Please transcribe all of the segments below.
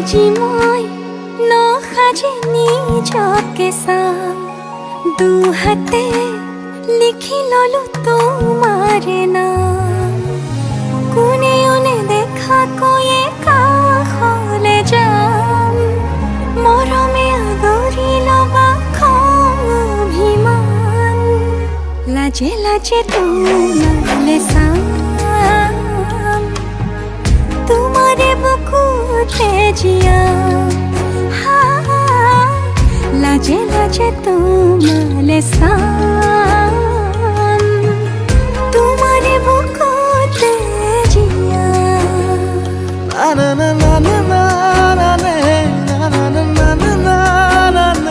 আজি মই নসাজে নিজকে চাম দুহাতে লিখি ললো তোমাৰে নাম কোনেও নেদেখা কৈয়ে কাষলে যাম মৰমে আদৰি লবা খং অভিমান লাজে লাজে তোমালে চাম তোমাৰে বুকুতে জিয়াম লাজে লাজে তোমালে চাম তোমাৰে বুকুতে জিয়াম না না না না না না না না না না না না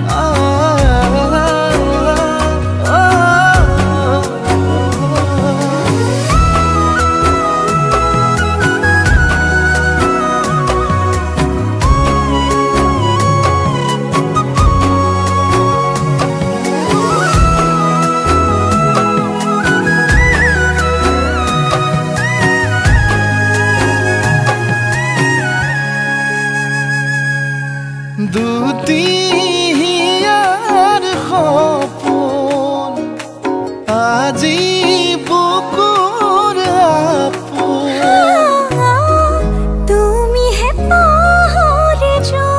দুটি হিয়াৰ সপোন আজি বুকুৰ আপোন তুমিহে পাহৰি যোৱা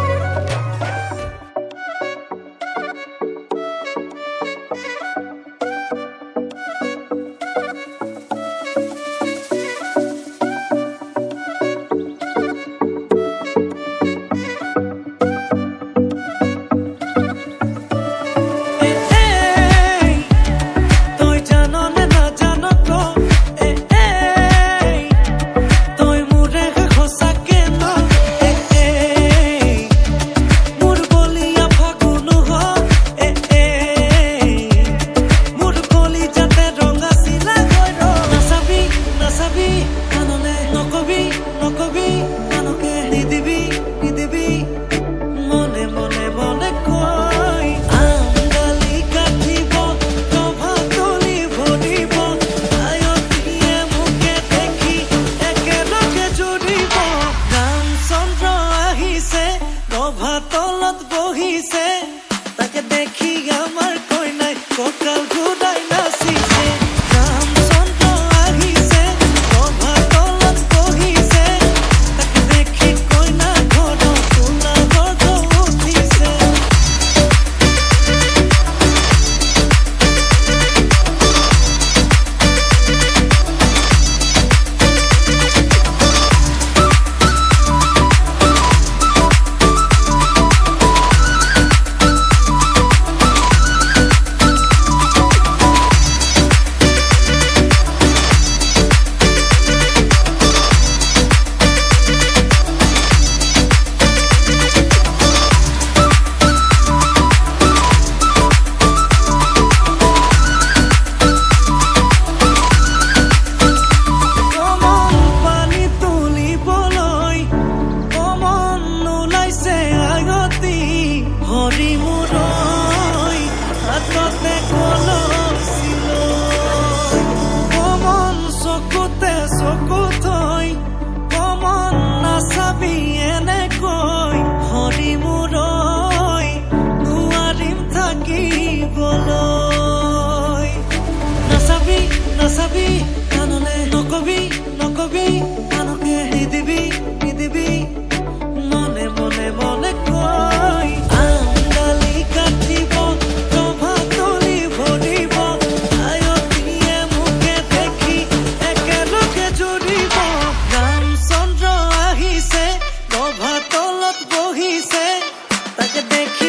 তলত বহিছে তাকে দেখি আমাৰ কৈ নাই ককাল ঘূৰাই নাচিছে কাম চন্দ্ৰ আহিছে ৰভা তলত বহিছে তাকে দেখি কৈ না ঘৰ তোলা গৰ্ভ উঠিছে নাচাবি কানলে নকবি নকবি কানকে নিদিবি নিদিবি মনে মনে মনে কৈ আঙালি কাটিব ৰভা তলি ভৰিব আয়তীয়ে মুখে দেখি একেলগে জুৰিব ৰাম চন্দ্ৰ আহিছে ৰভা তলত বহিছে তাকে দেখি